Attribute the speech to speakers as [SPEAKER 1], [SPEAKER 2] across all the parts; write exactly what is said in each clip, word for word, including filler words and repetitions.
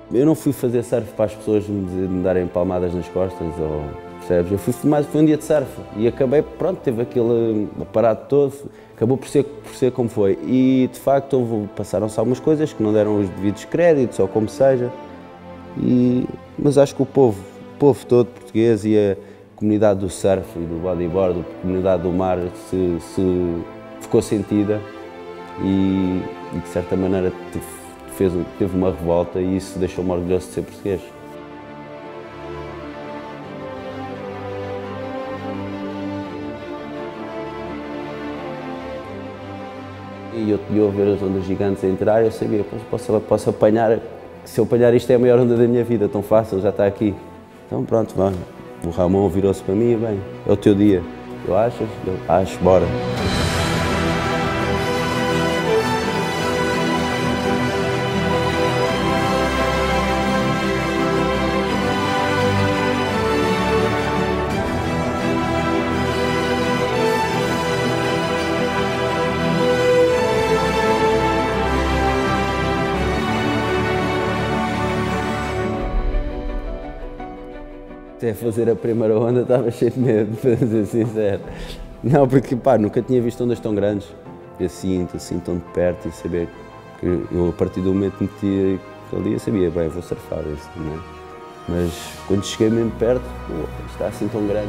[SPEAKER 1] Eu não fui fazer surf para as pessoas me, me darem palmadas nas costas, ou, percebes? Eu fui mais, foi um dia de surf e acabei, pronto, teve aquele aparato todo, acabou por ser, por ser como foi. E de facto passaram-se algumas coisas que não deram os devidos créditos, ou como seja, e, mas acho que o povo, o povo todo português e a comunidade do surf e do bodyboard, a comunidade do mar se, se ficou sentida e, e de certa maneira fez, teve uma revolta e isso deixou-me orgulhoso de ser português. E eu, eu a ver as ondas gigantes a entrar, eu sabia, posso, posso apanhar, se eu apanhar isto é a maior onda da minha vida, tão fácil, já está aqui. Então pronto, vamos. O Ramon virou-se para mim e bem, é o teu dia. Tu achas? Eu acho, bora. Até fazer a primeira onda estava cheio de medo, para ser sincero. Não, porque pá, nunca tinha visto ondas tão grandes, e assim, assim tão de perto, e saber que eu a partir do momento que meti ali, eu sabia, bem, vou surfar isso, não é? Mas quando cheguei mesmo perto, pô, está assim tão grande.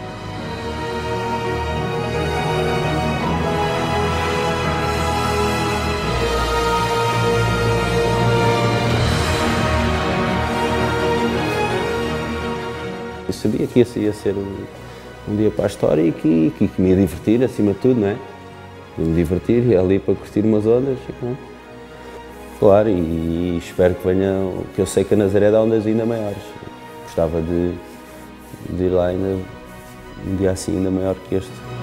[SPEAKER 1] Eu sabia que esse ia ser um, um dia para a história e que, que, que me ia divertir, acima de tudo, não é? Ia me divertir, ia ali para curtir umas ondas, e pronto. Claro, e, e espero que venha, que eu sei que a Nazaré dá ondas ainda maiores. Gostava de, de ir lá ainda, um dia assim ainda maior que este.